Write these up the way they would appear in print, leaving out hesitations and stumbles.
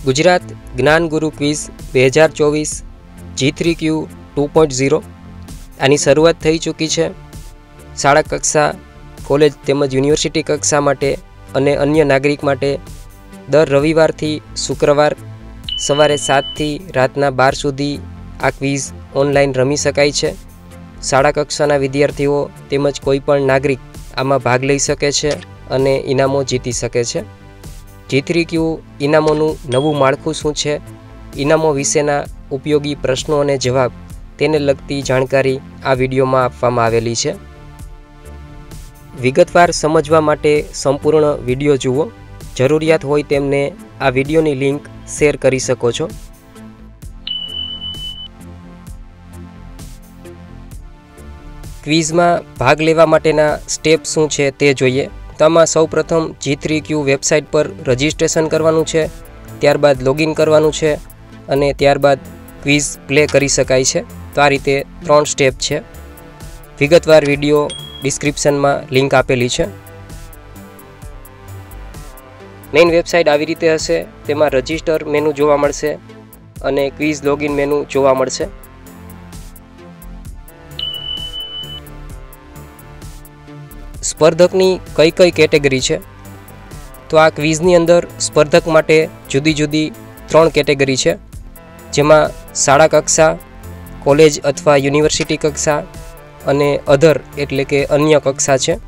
ગુજરાત જ્ઞાન ગુરુ quiz 2024 G3Q 2.0 આની શરૂઆત થઈ ચૂકી છે। શાળા કક્ષા, કોલેજ તેમજ યુનિવર્સિટી કક્ષા માટે અને અન્ય નાગરિક માટે દર રવિવારથી શુક્રવાર સવારે 7 થી રાતના 12 સુધી આ ક્વિઝ ઓનલાઈન રમી શકાય છે। શાળા કક્ષાના વિદ્યાર્થીઓ તેમજ કોઈપણ નાગરિક આમાં ભાગ લઈ શકે છે અને ઇનામો જીતી શકે છે। G3Q ઇનામોનું નવું માળખું શું છે, ઇનામો વિશેના ઉપયોગી પ્રશ્નો અને જવાબ તેને લગતી જાણકારી આ વિડીયોમાં આપવામાં આવેલી છે। વિગતવાર સમજવા માટે સંપૂર્ણ વિડીયો જુઓ। જરૂરિયાત હોય તેમને આ વિડીયોની લિંક શેર કરી શકો છો। ક્વિઝમાં ભાગ લેવા માટેના સ્ટેપ શું છે તે જોઈએ। તો આમાં સૌપ્રથમ G3Q વેબસાઇટ પર રજિસ્ટ્રેશન કરવાનું છે, ત્યારબાદ લોગિન કરવાનું છે અને ત્યારબાદ ક્વિઝ પ્લે કરી શકાય છે। તો આ રીતે 3 સ્ટેપ છે। વિગતવાર વિડીયો ડિસ્ક્રિપ્શનમાં લિંક આપેલી છે। મેઇન વેબસાઇટ આવી રીતે હશે, તેમાં રજિસ્ટર મેનુ જોવા મળશે અને ક્વિઝ લોગિન મેનુ જોવા મળશે। સ્પર્ધકની કઈ કઈ કેટેગરી છે, તો આ ક્વિઝની અંદર સ્પર્ધક માટે જુદી જુદી 3 કેટેગરી છે, જેમાં શાળા કક્ષા, કોલેજ અથવા યુનિવર્સિટી કક્ષા અને અધર એટલે કે અન્ય કક્ષા છે।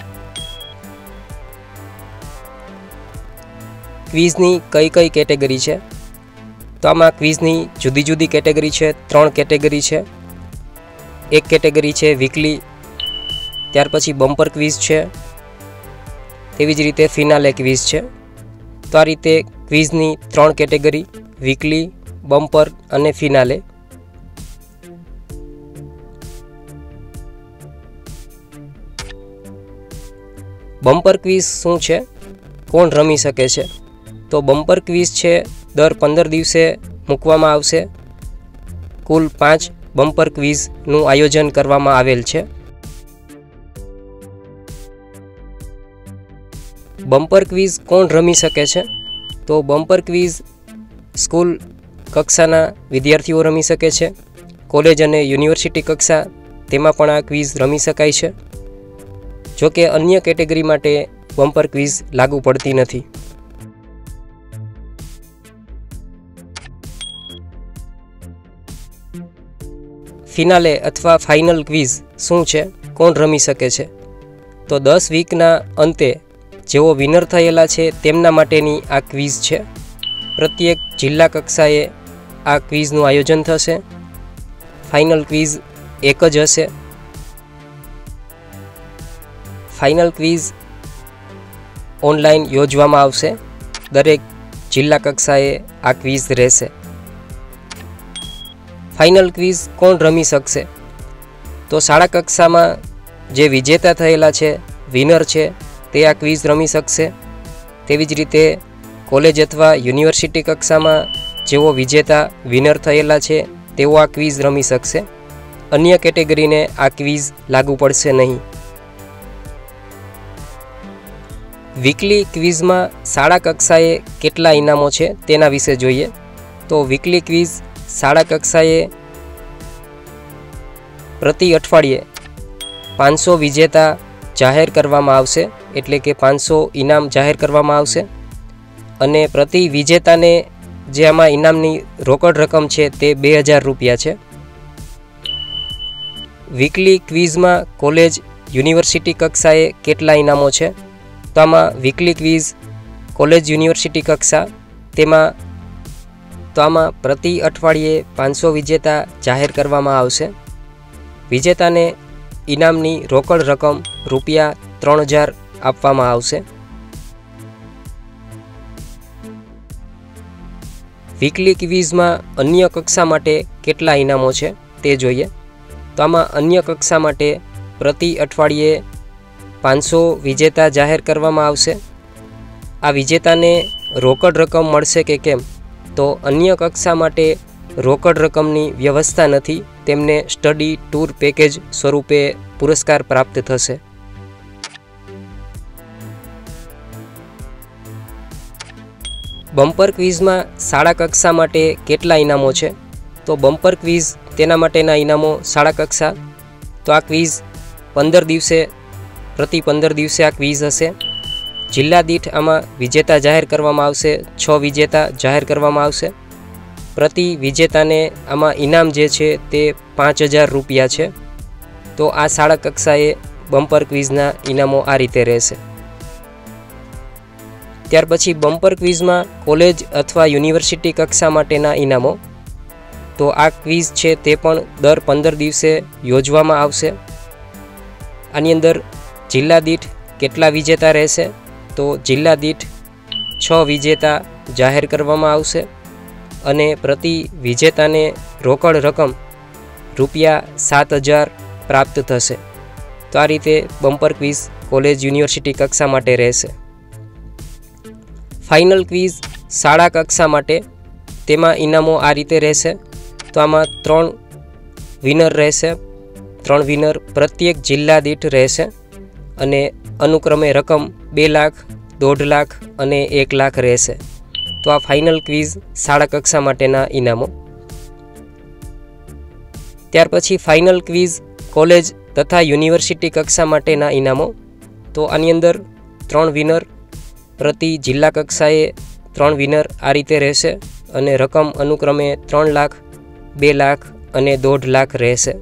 ક્વિઝની કઈ કઈ કેટેગરી છે, તો આમાં ક્વિઝની જુદી જુદી કેટેગરી છે, 3 કેટેગરી છે। એક કેટેગરી છે વીકલી, ત્યાર પછી બમ્પર ક્વિઝ છે, તેવી જ રીતે ફિનાલે ક્વિઝ છે। તો આ રીતે ક્વિઝની 3 કેટેગરી વીકલી, બમ્પર અને ફિનાલે। બમ્પર ક્વિઝ શું છે, કોણ રમી શકે છે, તો બમ્પર ક્વિઝ છે દર 15 દિવસે મૂકવામાં આવશે। કુલ 5 બમ્પર ક્વિઝનું આયોજન કરવામાં આવેલ છે। બમ્પર ક્વિઝ કોણ રમી શકે છે, તો બમ્પર ક્વિઝ સ્કૂલ કક્ષાના વિદ્યાર્થીઓ રમી શકે છે, કોલેજ અને યુનિવર્સિટી કક્ષા તેમાં પણ આ ક્વિઝ રમી શકાય છે। જો કે અન્ય કેટેગરી માટે બમ્પર ક્વિઝ લાગુ પડતી નથી। ફિનાલે અથવા ફાઇનલ ક્વિઝ શું છે, કોણ રમી શકે છે, તો 10 વીકના અંતે જેઓ વિનર થયેલા છે તેમના માટેની આ ક્વિઝ છે। પ્રત્યેક જિલ્લા કક્ષાએ આ ક્વિઝનું આયોજન થશે। ફાઇનલ ક્વિઝ એક જ હશે। ફાઇનલ ક્વિઝ ઓનલાઈન યોજવામાં આવશે। દરેક જિલ્લા કક્ષાએ આ ક્વિઝ રહેશે। ફાઇનલ ક્વિઝ કોણ રમી શકશે, તો શાળા કક્ષામાં જે વિજેતા થયેલા છે, વિનર છે, તે આ ક્વિઝ રમી શકશે। તેવી જ રીતે કોલેજ અથવા યુનિવર્સિટી કક્ષામાં જેઓ વિજેતા વિનર થયેલા છે તેઓ આ ક્વિઝ રમી શકશે। અન્ય કેટેગરીને આ ક્વિઝ લાગુ પડશે નહીં। વીકલી ક્વિઝમાં શાળા કક્ષાએ કેટલા ઇનામો છે તેના વિશે જોઈએ। તો વીકલી ક્વિઝ શાળા કક્ષાએ પ્રતિ અઠવાડિયે 500 વિજેતા જાહેર કરવામાં આવશે, એટલે કે 500 ઇનામ જાહેર કરવામાં આવશે અને પ્રતિ વિજેતાને જે આમાં ઇનામની રોકડ રકમ છે તે 2000 રૂપિયા છે। વીકલી ક્વિઝમાં કોલેજ યુનિવર્સિટી કક્ષાએ કેટલા ઇનામો છે, તો આમાં વીકલી ક્વિઝ કોલેજ યુનિવર્સિટી કક્ષા આમાં પ્રતિ અઠવાડિયે 500 વિજેતા જાહેર કરવામાં આવશે। વિજેતાને ઇનામની રોકડ રકમ રૂપિયા 3000 આપવામાં આવશે। વીકલી ક્વિઝમાં અન્ય કક્ષા માટે કેટલા ઇનામો છે તે જોઈએ। તો આમાં અન્ય કક્ષા માટે પ્રતિ અઠવાડિયે 500 વિજેતા જાહેર કરવામાં આવશે। આ વિજેતાને રોકડ રકમ મળશે કે કેમ, તો અન્ય કક્ષા માટે રોકડ રકમની વ્યવસ્થા નથી, તેમને સ્ટડી ટૂર પેકેજ સ્વરૂપે પુરસ્કાર પ્રાપ્ત થશે। બમ્પર ક્વિઝમાં શાળા કક્ષા માટે કેટલા ઇનામો છે? તો બમ્પર ક્વિઝ તેના માટેના ઇનામો શાળા કક્ષા, તો આ ક્વિઝ 15 દિવસે પ્રતિ 15 દિવસે આ ક્વિઝ હશે. જિલ્લા દીઠ આમાં વિજેતા જાહેર કરવામાં આવશે. 6 વિજેતા જાહેર કરવામાં આવશે. પ્રતિ વિજેતાને આમાં ઇનામ જે છે તે 5000 રૂપિયા છે. તો આ શાળા કક્ષાએ બમ્પર ક્વિઝના ઇનામો આ રીતે રહેશે. ત્યાર પછી બમ્પર ક્વિઝમાં કોલેજ અથવા યુનિવર્સિટી કક્ષા માટેના ઇનામો. તો આ ક્વિઝ છે તે પણ દર 15 દિવસે યોજવામાં આવશે. આની અંદર જિલ્લા દીઠ કેટલા વિજેતા રહેશે? તો જિલ્લા દીઠ 6 વિજેતા જાહેર કરવામાં આવશે અને પ્રતિ વિજેતાને રોકડ રકમ ₹7000 પ્રાપ્ત થશે. તો આ રીતે બમ્પર ક્વિઝ કોલેજ યુનિવર્સિટી કક્ષા માટે રહેશે. ફાઇનલ ક્વિઝ શાળા કક્ષા માટે, તેમાં ઇનામો આ રીતે રહેશે. તો આમાં 3 વિનર રહેશે. 3 વિનર પ્રત્યેક જિલ્લા દીઠ રહેશે અને અનુક્રમે રકમ 2 લાખ, 1.5 લાખ અને 1 લાખ રહેશે. તો આ ફાઇનલ ક્વિઝ શાળા કક્ષા માટેના ઇનામો. ત્યાર પછી ફાઇનલ ક્વિઝ કોલેજ તથા યુનિવર્સિટી કક્ષા માટેના ઇનામો. તો આની અંદર 3 વિનર પ્રતિ જિલ્લા કક્ષાએ 3 વિનર આ રીતે રહેશે અને રકમ અનુક્રમે 3 લાખ, 2 લાખ અને 1.5 લાખ રહેશે.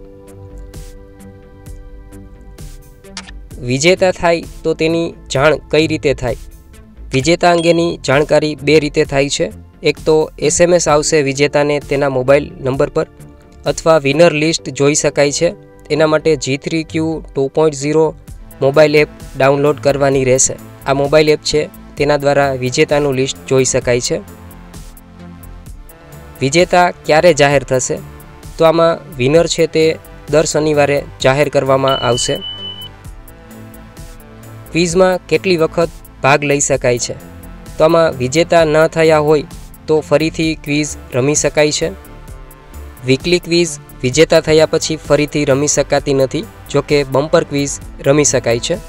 વિજેતા થાય તો તેની જાણ કઈ રીતે થાય? વિજેતા અંગેની જાણકારી 2 રીતે થાય છે. એક તો SMS આવશે વિજેતાને તેના મોબાઈલ નંબર પર, અથવા વિનર લિસ્ટ જોઈ શકાય છે. એના માટે G3Q 2.0 મોબાઈલ એપ ડાઉનલોડ કરવાની રહેશે. આ મોબાઈલ એપ છે તેના દ્વારા વિજેતાનું લિસ્ટ જોઈ શકાય છે. વિજેતા ક્યારે જાહેર થશે? તો આમાં વિનર છે તે દર શનિવારે જાહેર કરવામાં આવશે. ક્વિઝમાં કેટલી વખત ભાગ લઈ શકાય છે? તો આમાં વિજેતા ન થયા હોય તો ફરીથી ક્વિઝ રમી શકાય છે. વીકલી ક્વિઝ વિજેતા થયા પછી ફરીથી રમી શકાતી નથી, જોકે બમ્પર ક્વિઝ રમી શકાય છે.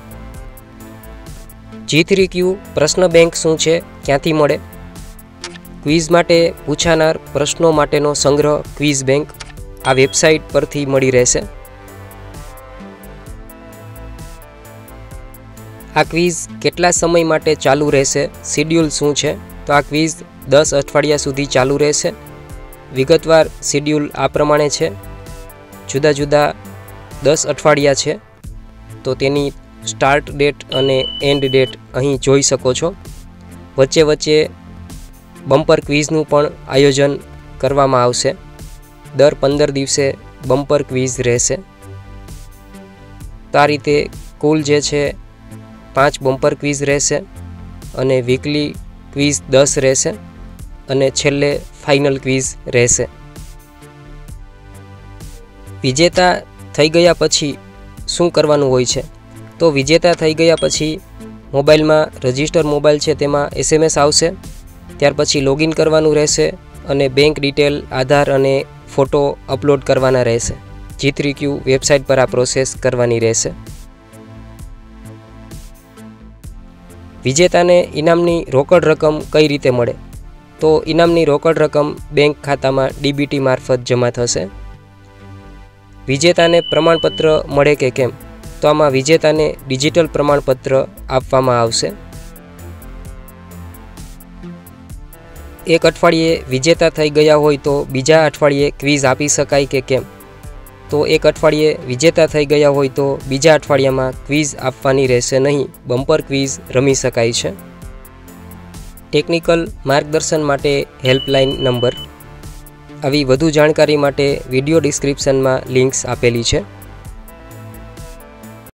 G3Q પ્રશ્ન બેંક શું છે, ક્યાંથી મળે? ક્વિઝ માટે પૂછાનાર પ્રશ્નો માટેનો સંગ્રહ ક્વિઝ બેંક આ વેબસાઇટ પરથી મળી રહેશે. આ ક્વિઝ કેટલા સમય માટે ચાલુ રહેશે? શિડ્યુલ શું છે? તો આ ક્વિઝ 10 અઠવાડિયા સુધી ચાલુ રહેશે. વિગતવાર શિડ્યુલ આ પ્રમાણે છે. જુદા જુદા 10 અઠવાડિયા છે, તો તેની સ્ટાર્ટ ડેટ અને એન્ડ ડેટ અહીં જોઈ શકો છો. વચ્ચે વચ્ચે બમ્પર ક્વિઝનું પણ આયોજન કરવામાં આવશે. દર 15 દિવસે બમ્પર ક્વિઝ રહેશે. તો આ રીતે કુલ જે છે 5 બમ્પર ક્વિઝ રહેશે અને વીકલી ક્વિઝ 10 રહેશે અને છેલ્લે ફાઇનલ ક્વિઝ રહેશે. વિજેતા થઈ ગયા પછી શું કરવાનું હોય છે? તો વિજેતા થઈ ગયા પછી મોબાઈલમાં રજિસ્ટર મોબાઈલ છે તેમાં SMS આવશે. ત્યાર પછી લોગિન કરવાનું રહેશે અને બેંક ડિટેલ, આધાર અને ફોટો અપલોડ કરવાના રહેશે. G3Q વેબસાઇટ પર આ પ્રોસેસ કરવાની રહેશે. વિજેતાને ઇનામની રોકડ રકમ કઈ રીતે મળે? તો ઇનામની રોકડ રકમ બેંક ખાતામાં DBT મારફત જમા થશે. વિજેતાને પ્રમાણપત્ર મળે કે કેમ? તો આમાં વિજેતાને ડિજિટલ પ્રમાણપત્ર આપવામાં આવશે. એક અઠવાડિયે વિજેતા થઈ ગયા હોય તો બીજા અઠવાડિયે ક્વિઝ આપી શકાય કે કેમ? તો એક અઠવાડિયે વિજેતા થઈ ગયા હોય તો બીજા અઠવાડિયામાં ક્વિઝ આપવાની રહેશે નહીં, બમ્પર ક્વિઝ રમી શકાય છે. ટેકનિકલ માર્ગદર્શન માટે હેલ્પલાઇન નંબર. આવી વધુ જાણકારી માટે વિડીયો ડિસ્ક્રિપ્શનમાં લિંક્સ આપેલી છે.